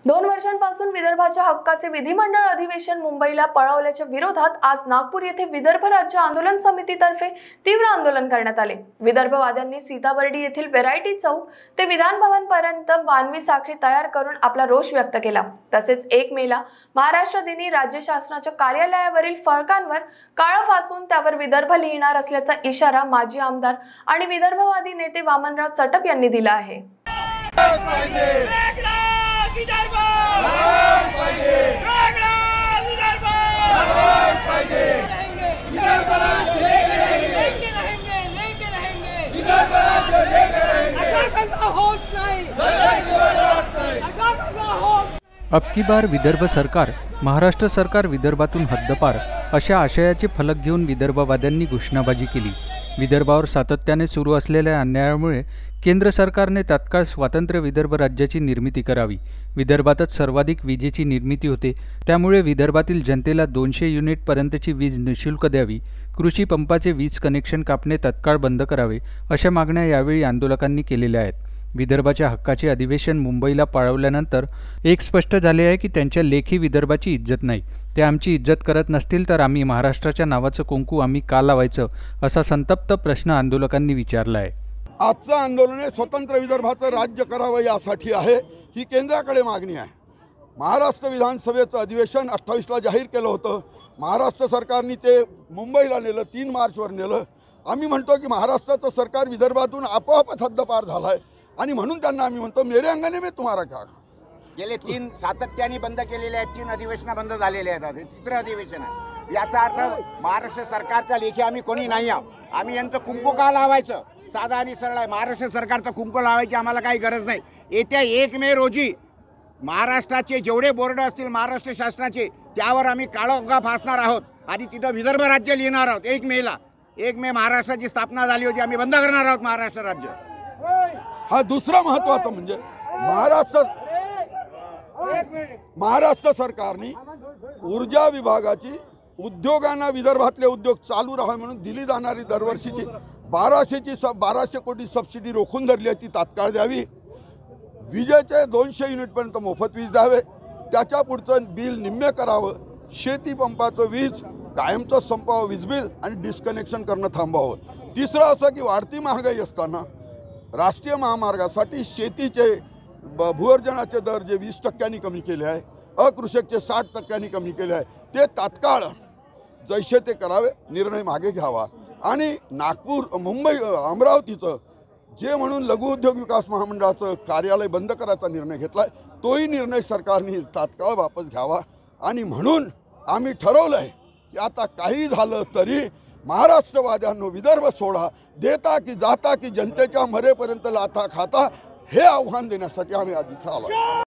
2 वर्षांपासून विदर्भाच्या हक्काचे विधिमंडळ अधिवेशन मुंबईला पळवल्याच्या विरोधात आज नागपूर येथे विदर्भ राज्य आंदोलन समितीतर्फे तीव्र आंदोलन करण्यात आले। विदर्भवाद्यांनी सीताबर्डी येथील व्हेरायटी चौक ते विधान भवन पर्यंत मानवी साखळी तयार करून आपला रोष व्यक्त केला। तसेच 1 मेला महाराष्ट्र दिनी राज्य शासनाच्या कार्यालयावरील फलकांवर काळं फासून त्यावर विदर्भ लिहिणार असल्याचा इशारा माजी आमदार आणि विदर्भवादी नेते वामनराव चटप यांनी दिला आहे। अब की बार विदर्भ सरकार महाराष्ट्र सरकार विदर्भातून हद्दपार अशा आशयाचे फलक घेऊन विदर्भवाद्यांनी घोषणाबाजी केली। विदर्भावर सातत्याने सुरू असलेल्या अन्यायामुळे केंद्र सरकारने तात्काळ स्वतंत्र विदर्भ राज्याची निर्मिती करावी। विदर्भातच सर्वाधिक विजेची निर्मिती होते, त्यामुळे विदर्भातील जनतेला 200 युनिट पर्यंतची वीज निःशुल्क द्यावी। कृषी पंपाचे वीज कनेक्शन कापणे तात्काळ बंद करावे अशा मागण्या यावेळी आंदोलकांनी केलेल्या आहेत। विदर्भाच्या हक्काचे अधिवेशन मुंबईला पळवल्यानंतर एक स्पष्ट झाले आहे की त्यांच्या लेखी विदर्भाची इज्जत नाही। ते आमची इज्जत करत नसतील तर आम्ही महाराष्ट्राच्या नावाचं कुंकू आम्ही का लावायचं असा संतप्त प्रश्न आंदोलकांनी विचारला आहे। आजचं आंदोलन हे स्वतंत्र विदर्भाचं राज्य करावं यासाठी आहे, ही केंद्राकडे मागणी आहे। महाराष्ट्र विधानसभेचं अधिवेशन 28ला जाहीर केलं होतं। महाराष्ट्र सरकारने ते मुंबईला नेलं, 3 मार्चवर नेलं। आम्ही म्हणतो की महाराष्ट्राचं सरकार विदर्भातून आपोआपच हद्दपार झालं आहे आणि म्हणून त्यांना आम्ही म्हणतो मेरे अंगणे में तुम्हारा क्या। गेले 3 सातत्याने बंद केलेले आहेत, 3 अधिवेशन बंद झालेले आहेत, तिसरं अधिवेशन आहे। याचा अर्थ महाराष्ट्र सरकारच्या लेखी आम्ही कोणी नाही आहोत। आम्ही यांचं कुंकू का लावायचं, साधा आणि सरळ आहे। महाराष्ट्र सरकारचं कुंकू लावायची आम्हाला काही गरज नाही। येत्या 1 मे रोजी महाराष्ट्राचे जेवढे बोर्ड असतील महाराष्ट्र शासनाचे त्यावर आम्ही काळोखा फासणार आहोत आणि तिथं विदर्भ राज्य लिहिणार आहोत। 1 मेला 1 मे महाराष्ट्राची स्थापना झाली होती, आम्ही बंद करणार आहोत महाराष्ट्र राज्य। हा दुसरा महत्त्वाचा म्हणजे महाराष्ट्र सरकारने ऊर्जा विभागाची उद्योगांना विदर्भातले उद्योग चालू राहावे म्हणून दिली जाणारी दरवर्षीची 1200 कोटी सबसिडी रोखून धरली आहे, ती तात्काळ द्यावी। विजेचे 200 युनिटपर्यंत मोफत वीज द्यावे, त्याच्या पुढचं बिल निम्मे करावं। शेती पंपाचं वीज कायमचं संपावं, वीज बिल आणि डिस्कनेक्शन करणं थांबावं। तिसरं असं की वाढती महागाई असताना राष्ट्रीय महामार्गासाठी शेतीचे भूअर्जनाचे दर जे 20% कमी केले आहे, अकृषकचे 60% कमी केले आहे, ते तात्काळ जैसे ते करावे, निर्णय मागे घ्यावा। आणि नागपूर मुंबई अमरावतीचं जे म्हणून लघु उद्योग विकास महामंडळाचं कार्यालय बंद करायचा निर्णय घेतला आहे, तोही निर्णय सरकारने तात्काळ वापस घ्यावा। आणि म्हणून आम्ही ठरवलं आहे की आता काही झालं तरी महाराष्ट्रवाद्यांनो विदर्भ सोडा, देता की जाता की जनतेच्या मरेपर्यंत लाथा खाता, हे आव्हान देण्यासाठी आम्ही आज इथे आलो।